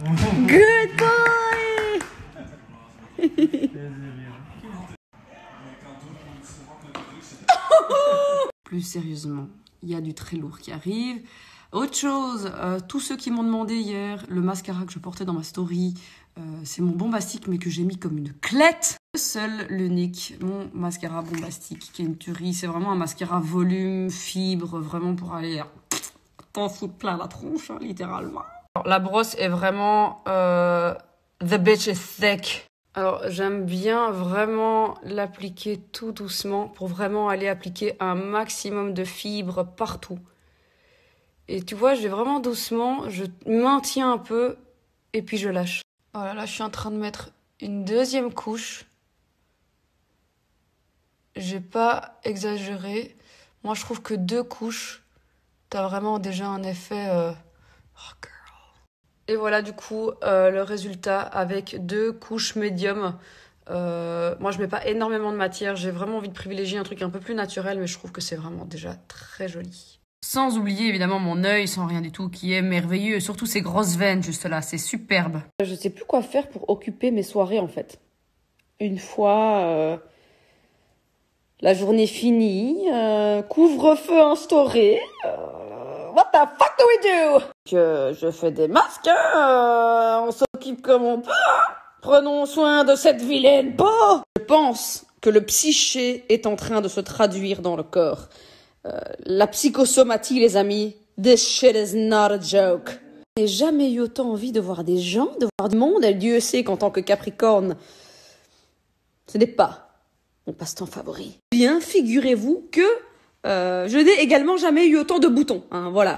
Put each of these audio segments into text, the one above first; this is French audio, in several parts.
Good boy. Plus sérieusement, il y a du très lourd qui arrive. Autre chose, tous ceux qui m'ont demandé hier, le mascara que je portais dans ma story, c'est mon bombastique mais que j'ai mis comme une clette. Le seul, l'unique, mon mascara bombastique qui est une tuerie. C'est vraiment un mascara volume, fibre, vraiment pour aller t'en foutre plein la tronche, hein, littéralement. Alors, la brosse est vraiment... the bitch is thick. Alors, j'aime bien vraiment l'appliquer tout doucement pour vraiment aller appliquer un maximum de fibres partout. Et tu vois, je vais vraiment doucement, je maintiens un peu et puis je lâche. Voilà, là, je suis en train de mettre une deuxième couche. J'ai pas exagéré. Moi, je trouve que 2 couches, t'as vraiment déjà un effet... Oh, girl. Et voilà, du coup, le résultat avec 2 couches médium. Moi, je mets pas énormément de matière. J'ai vraiment envie de privilégier un truc un peu plus naturel, mais je trouve que c'est vraiment déjà très joli. Sans oublier, évidemment, mon œil, sans rien du tout, qui est merveilleux. Et surtout ces grosses veines, juste là. C'est superbe. Je sais plus quoi faire pour occuper mes soirées, en fait. Une fois la journée finie, couvre-feu instauré... What the fuck do we do? Je fais des masques, on s'occupe comme on peut. Prenons soin de cette vilaine peau. Je pense que le psyché est en train de se traduire dans le corps. La psychosomatie, les amis, this shit is not a joke. Je n'ai jamais eu autant envie de voir des gens, de voir du monde. Et Dieu sait qu'en tant que Capricorne, ce n'est pas mon passe-temps favori. Bien, figurez-vous que je n'ai également jamais eu autant de boutons. Hein, voilà.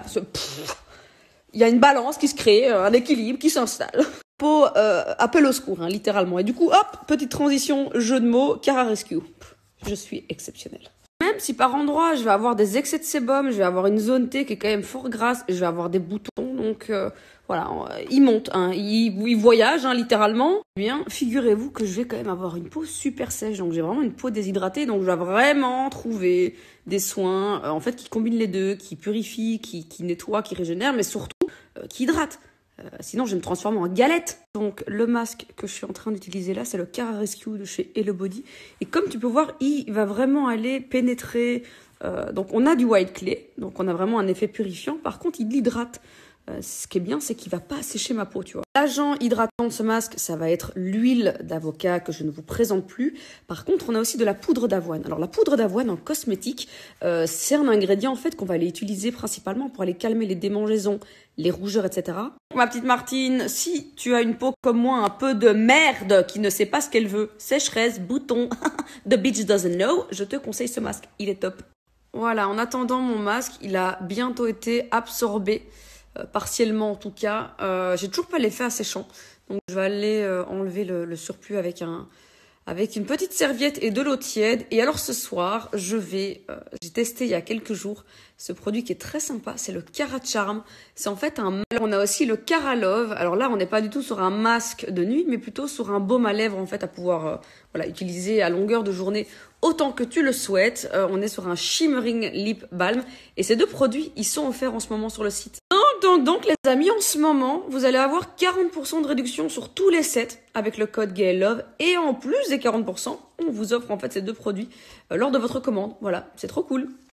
Il y a une balance qui se crée, un équilibre qui s'installe. Peau appel au secours, hein, littéralement. Et du coup, hop, petite transition, jeu de mots, Cara Rescue. Je suis exceptionnelle. Même si par endroit, je vais avoir des excès de sébum, je vais avoir une zone T qui est quand même fort grasse, et je vais avoir des boutons. Donc voilà, il monte, hein, il voyage, hein, littéralement. Bien, figurez-vous que je vais quand même avoir une peau super sèche. Donc j'ai vraiment une peau déshydratée. Donc je vais vraiment trouver des soins en fait qui combinent les deux, qui purifient, qui nettoient, qui régénèrent, mais surtout qui hydratent. Sinon, je vais me transformer en galette. Donc, le masque que je suis en train d'utiliser là, c'est le Cara Rescue de chez Hello Body. Et comme tu peux voir, il va vraiment aller pénétrer. Donc, on a du white clay. Donc, on a vraiment un effet purifiant. Par contre, il hydrate. Ce qui est bien, c'est qu'il va pas assécher ma peau, tu vois. L'agent hydratant de ce masque, ça va être l'huile d'avocat que je ne vous présente plus. Par contre, on a aussi de la poudre d'avoine. Alors, la poudre d'avoine en cosmétique, c'est un ingrédient en fait qu'on va aller utiliser principalement pour aller calmer les démangeaisons, les rougeurs, etc. Ma petite Martine, si tu as une peau comme moi, un peu de merde, qui ne sait pas ce qu'elle veut, sécheresse, boutons, the bitch doesn't know, je te conseille ce masque, il est top. Voilà, en attendant mon masque, il a bientôt été absorbé. Partiellement en tout cas. J'ai toujours pas l'effet asséchant. Donc je vais aller enlever le surplus avec une petite serviette et de l'eau tiède. Et alors ce soir, j'ai testé il y a quelques jours ce produit qui est très sympa. C'est le Cara Charm. C'est en fait on a aussi le Cara Love. Alors là, on n'est pas du tout sur un masque de nuit, mais plutôt sur un baume à lèvres en fait à pouvoir utiliser à longueur de journée autant que tu le souhaites. On est sur un Shimmering Lip Balm. Et ces 2 produits, ils sont offerts en ce moment sur le site. Donc, les amis, en ce moment, vous allez avoir 40% de réduction sur tous les sets avec le code GAYLOVE. Et en plus des 40%, on vous offre en fait ces 2 produits lors de votre commande. Voilà, c'est trop cool.